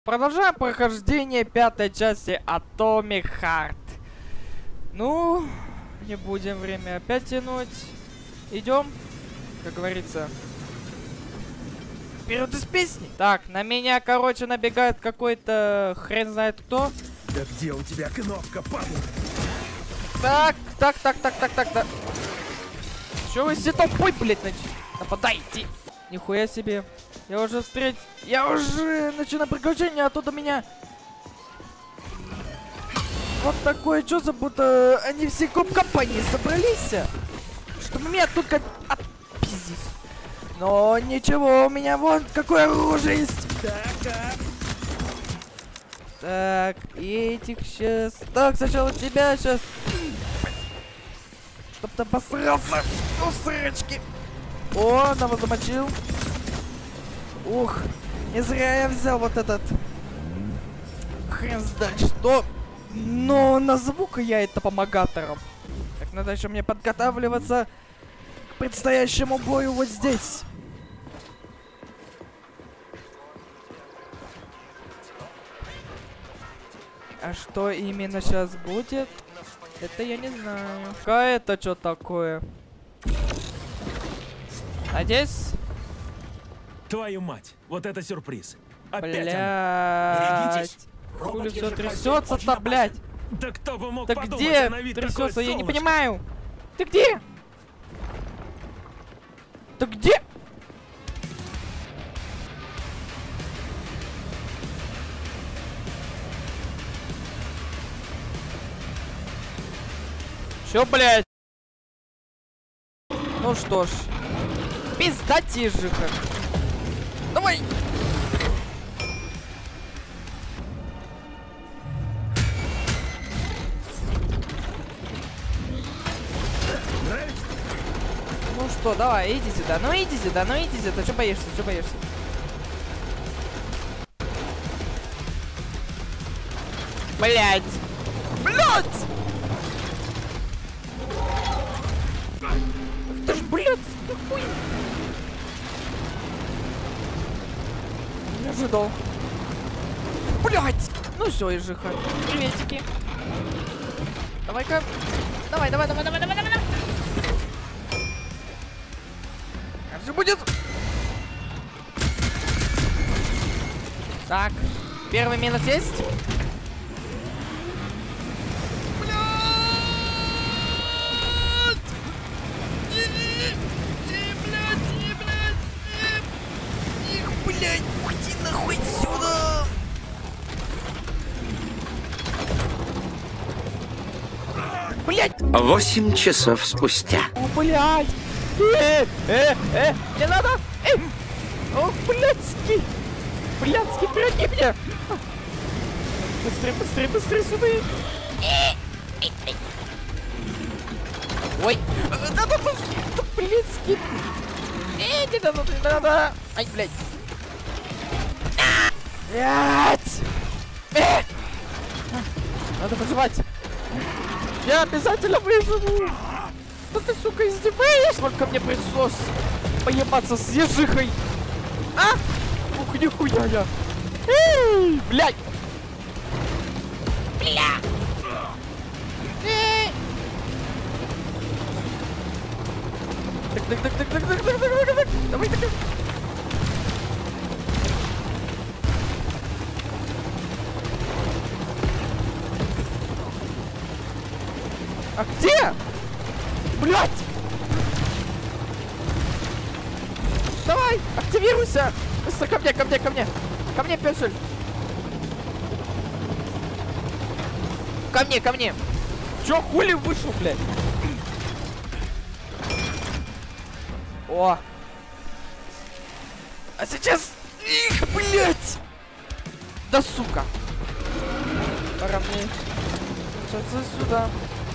Продолжаем прохождение 5-й части Atomic Heart. Ну, не будем время опять тянуть. Идем, как говорится, вперед из песни. Так, на меня, короче, набегает какой-то хрен знает кто. Да где у тебя кнопка, падла? Так. Чё вы все толпой, блядь, нападаете? Нихуя себе. Я уже начинаю приключение, а тут у меня вот такое чувство, будто они все коп-компании собрались, чтобы меня тут как отпиздить. Но ничего, у меня вон какое оружие есть. Так, этих сейчас. Так, сначала тебя сейчас. Чтоб ты обосрался. Ну, сырочки. О, одного замочил. Ух, не зря я взял вот этот. Хрен знает что. Но назову-ка я это помогатором. Так, надо еще мне подготавливаться к предстоящему бою вот здесь. А что именно сейчас будет? Это я не знаю. А это что такое? Надеюсь? Твою мать, вот это сюрприз. Опять Блять. Хули все трясется-то, блять. Да кто бы мог Так подумать, где на вид трясется? такое Я не солнышко. понимаю. Ты где? Ты где? Чё, блядь? Ну что ж. Пизда тижиха. Давай! Ну что, давай, иди сюда. Ну иди сюда, ну иди сюда. Чё боишься, чё боишься? Блядь! Блядь! Ах ты ж, блядь, хуй! Не ожидал. Блядь! Ну все, Ижиха. Приветики. Давай-ка. Давай. А все будет. Так. Первый минус есть. Блядь, уйди нахуй отсюда! Блядь! 8 часов спустя. О, блядь! Не надо! Ох, блядский! Блядский, пироги мне! Быстрее сюда! Ой! Надо, блядский! Не надо! Ай, блядь! Блядь! Надо выживать! Я обязательно выживу! Что ты, сука, издеваешься? Сколько мне пришлось поебаться с ежихой! А? Ух, нихуя я! Эй, блядь! Бля! Эй! Так. Давай, так. А где? Блять! Давай, активируйся! Быстро ко мне! Ко мне, пёсель! Ко мне! Чё, хули вышел, блядь? О! А сейчас... Их, блядь! Да сука! Пора мне... Сейчас сюда.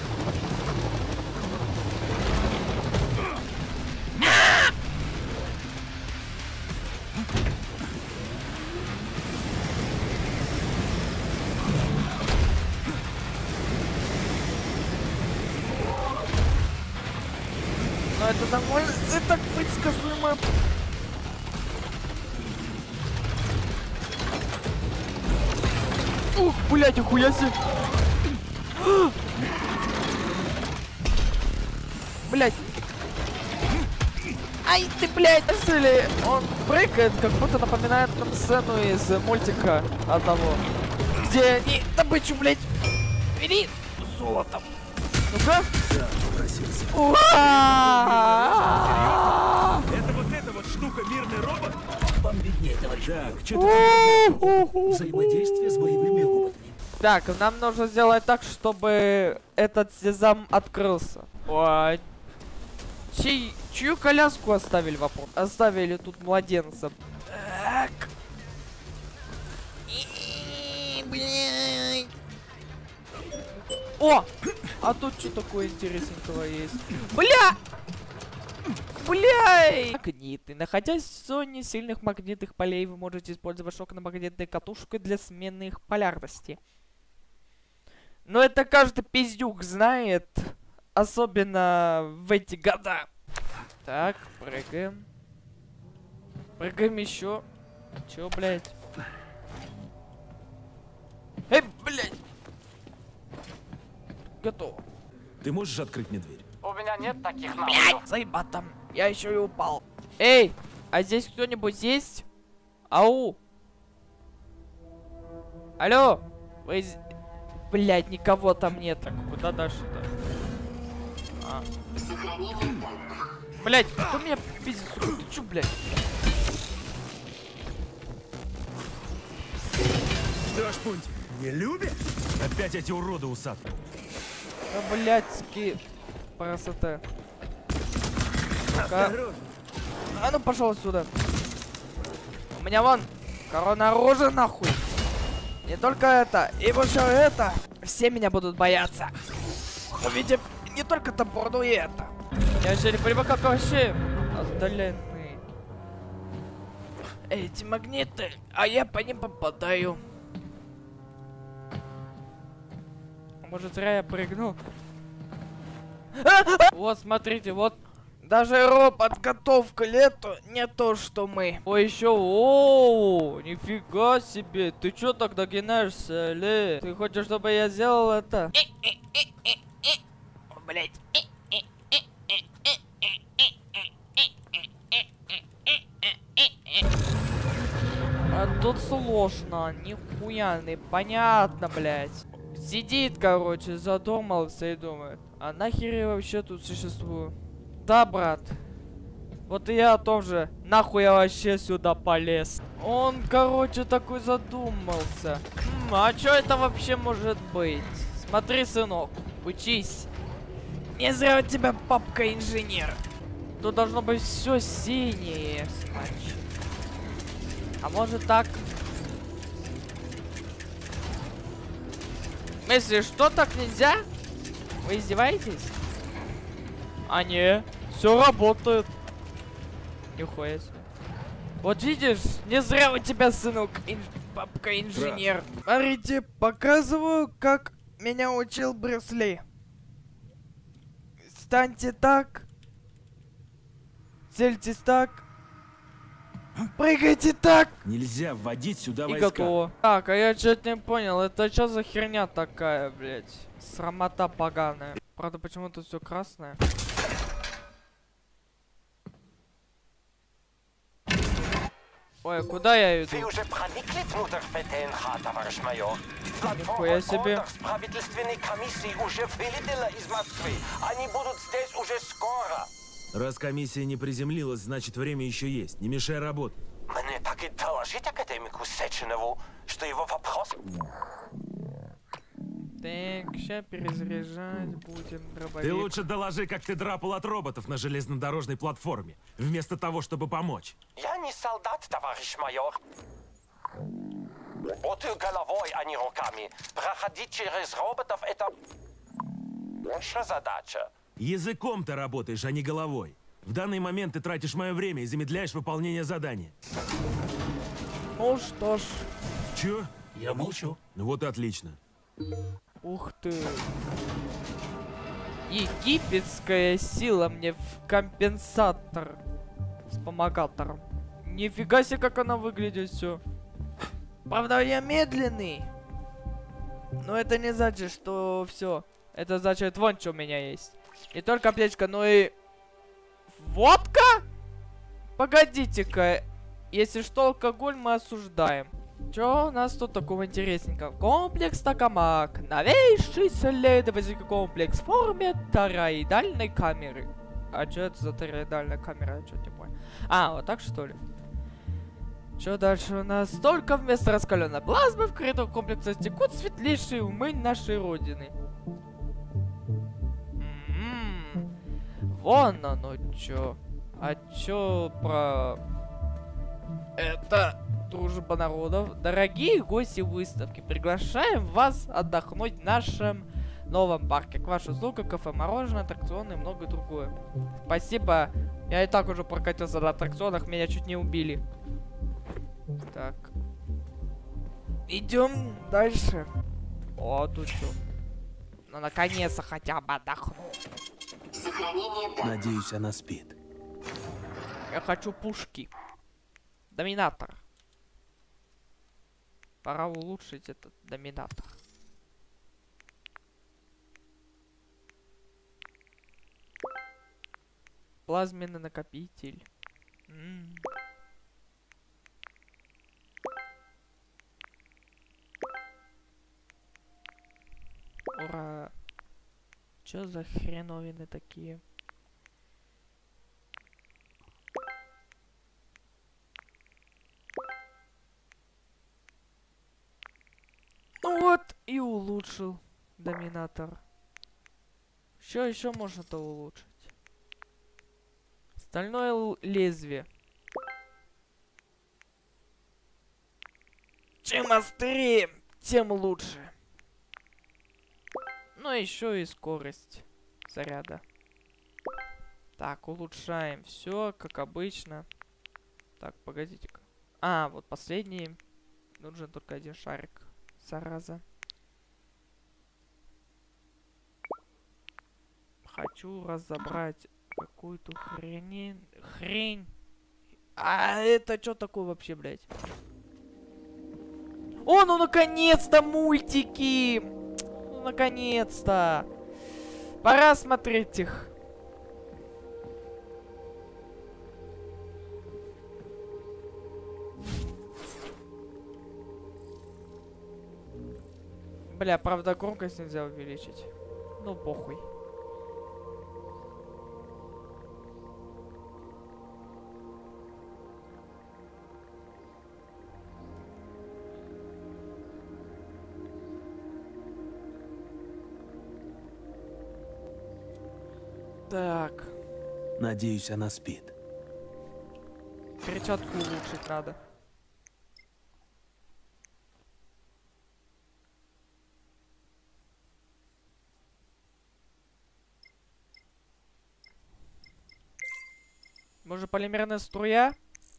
Но это довольно... Это предсказуемо. Ух, блядь, охуя себе. Блядь. Ай ты, блядь, слышали? Он прыгает, как будто напоминает нам сцену из мультика одного. Где они добычу, блядь, вели золотом. Ну-ка. Ура! Это вот эта вот штука мирный робот? Вам виднее, товарищ. Так, что-то Взаимодействие с боевыми роботами. Так, нам нужно сделать так, чтобы этот сезам открылся. Ой. Чью коляску оставили, вопрос? Оставили тут младенца. Так. Блядь. О! А тут что такое интересненького есть? Бля! Бля! Магниты. Находясь в зоне сильных магнитных полей, вы можете использовать шокно-магнитные катушки для смены их полярности. Но это каждый пиздюк знает. Особенно в эти года. Так, прыгаем. Прыгаем еще. Чё, блядь? Эй, блядь! Готово. Ты можешь открыть мне дверь? У меня нет таких Блядь, навыков. заебал там. Я еще и упал. Эй, а здесь кто-нибудь есть? Ау. Алло. Вы... Блядь, никого там нет. Так, куда дальше-то? А. Блядь, кто меня пиздит, сука? Ты чё, блядь? Что ж, Пунтик, не любишь? Опять эти уроды усатые. Да, блядски. Красота. Осторожно. А ну пошел отсюда. У меня вон корона оружия, нахуй. Не только это, и еще это. Все меня будут бояться. Увидев не только топор, но и это. Я вообще не понимаю, как вообще отдаленные эти магниты, а я по ним попадаю. Может, зря я прыгнул. Вот, смотрите, вот. Даже робот готов к лету, не то что мы. Ой, еще, о, нифига себе. Ты чё так догинаешься, Ле? Ты хочешь, чтобы я сделал это? Блять. А тут сложно, нихуя непонятно, блять. Сидит, короче, задумался и думает, а нахер я вообще тут существую? Да, брат. Вот и я о том же. Нахуй я вообще сюда полез? Он, короче, такой задумался. А что это вообще может быть? Смотри, сынок, учись. Не зря у тебя папка инженер. Тут должно быть все синее, значит. А может так? В смысле, что так нельзя? Вы издеваетесь? А не, все работает. Нихуя себе. Вот видишь, не зря у тебя, сынок, папка инженер. Смотрите, показываю, как меня учил Брюс Ли. Станьте так. Цельтесь так. Прыгайте так. Нельзя вводить сюда И войска. готово. Так, а я что-то не понял. Это что за херня такая, блядь? Срамота поганая. Правда, почему-то все красное. Ой, куда я иду? Вы уже проникли внутрь ВТНХ, товарищ майор? Нихуя себе. Правительственной комиссии уже вылетела из Москвы. Они будут здесь уже скоро. Раз комиссия не приземлилась, значит время еще есть. Не мешай работать. Мне так и доложить академику Сеченову, что его вопрос... Так, сейчас перезаряжать будем дробовик. Ты лучше доложи, как ты драпал от роботов на железнодорожной платформе, вместо того, чтобы помочь. Я не солдат, товарищ майор. Работаю головой, а не руками. Проходить через роботов — это... наша задача. Языком ты работаешь, а не головой. В данный момент ты тратишь мое время и замедляешь выполнение задания. Ну что ж. Чё? Я молчу. Ну вот и отлично. Ух ты. Египетская сила мне в компенсатор. Вспомогатором. Нифига себе, как она выглядит все. Правда, я медленный. Но это не значит, что все. Это значит, вон что у меня есть. Не только аптечка, но и... Водка? Погодите-ка. Если что, алкоголь мы осуждаем. Что у нас тут такого интересненького? Комплекс Токамак. Новейший исследовательский комплекс в форме тороидальной камеры. А что это за тороидальная камера? Я что-то не понял. А, вот так что ли? Что дальше у нас? Только вместо раскаленной плазмы в коридор комплекса текут светлейшие умы нашей родины. Вон оно чё. А чё про... Это дружба народов. Дорогие гости выставки, приглашаем вас отдохнуть в нашем новом парке. К вашей услуге кафе, мороженое, аттракционы и многое другое. Спасибо. Я и так уже прокатился на аттракционах, меня чуть не убили. Так. Идем дальше. О, тут что? Ну, наконец-то хотя бы отдохну. Надеюсь, она спит. Я хочу пушки. Доминатор. Пора улучшить этот доминатор. Плазменный накопитель. Ура. Чё за хреновины такие? Ну вот и улучшил доминатор. Что еще можно-то улучшить? Стальное лезвие. Чем острее, тем лучше. Ну еще и скорость заряда. Так, улучшаем все, как обычно. Так, погодите-ка. А, вот последний. Нужен только один шарик. Зараза. Хочу разобрать какую-то хрень. А это что такое вообще, блядь? О, ну наконец-то мультики! Ну наконец-то! Пора смотреть их. Бля, правда, громкость нельзя увеличить. Ну, похуй. Так. Надеюсь, она спит. Перчатку улучшить надо. Может, полимерная струя?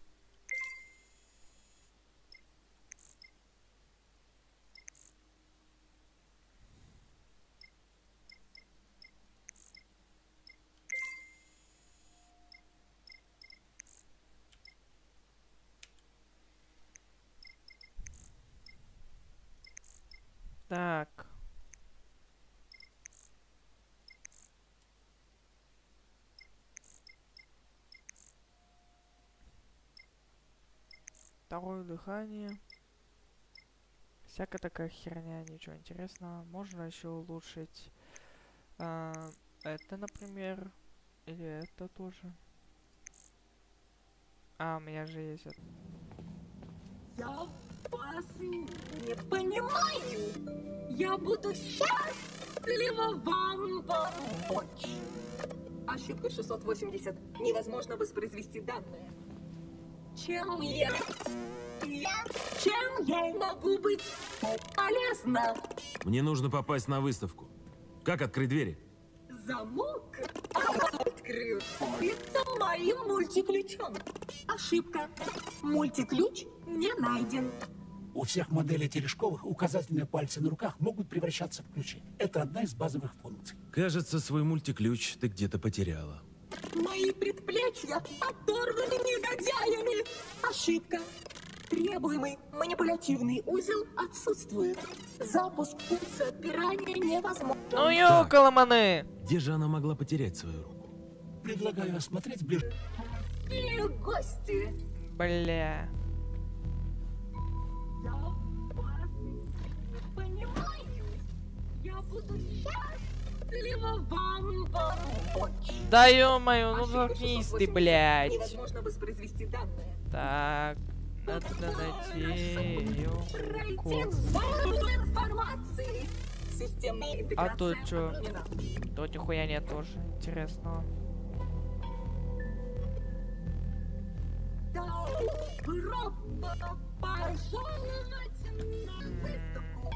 Так. Второе дыхание. Всякая такая херня, ничего интересного. Можно еще улучшить это, например. Или это тоже. А, у меня же есть это. Я вас не понимаю. Я буду счастлива вам помочь. Ошибка 680. Невозможно воспроизвести данные. Чем я могу быть полезна? Мне нужно попасть на выставку. Как открыть двери? Замок открывается моим мультиключом. Ошибка. Мультиключ не найден. У всех моделей тележковых указательные пальцы на руках могут превращаться в ключи. Это одна из базовых функций. Кажется, свой мультиключ ты где-то потеряла. Мои предплечья оторваны негодяями. Ошибка. Требуемый манипулятивный узел отсутствует. Запуск функции отпирания невозможен. Ну ёкаламаны! Где же она могла потерять свою руку? Предлагаю осмотреть ближе. И гости. Бля. Я вас понимаю. Я буду счастлива вам помочь. Да ё-моё, ну Ошибка заткнись 680. ты, блядь. Невозможно воспроизвести данные. Так, надо найти Пройти ёлку. зону информации. Системная А интеграция тут чё? отменена. Тут нихуя нет тоже интересного. Добро пожаловать на выставку.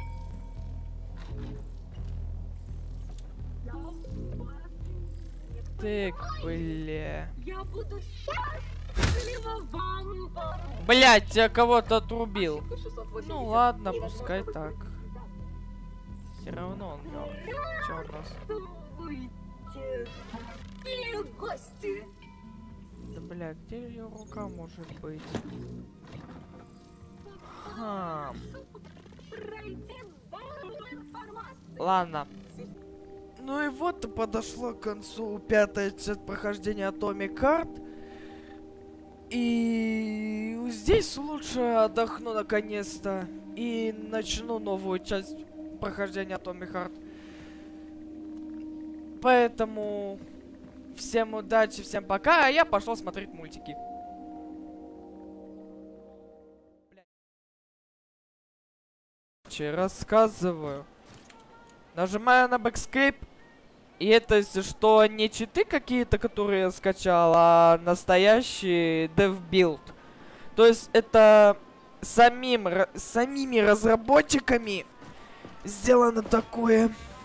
Я вас Так, бля. Я буду счастлива вам помочь. Блять, я кого-то отрубил. Ошибка 680. Ну ладно, Невозможно пускай так. воспроизвести Все равно он мертв. Чё у нас? Здравствуйте. И гости. Да бля, где ее рука может быть? Хм. Пройти зону информации. Ладно. Ну и вот и подошло к концу 5-я часть прохождения Atomic Heart. И здесь лучше отдохну наконец-то. И начну новую часть прохождения Atomic Heart. Поэтому всем удачи, всем пока, а я пошел смотреть мультики. Рассказываю. Нажимаю на Backscape. И это, если что, не читы какие-то, которые я скачал, а настоящий dev build. То есть это самими разработчиками сделано такое.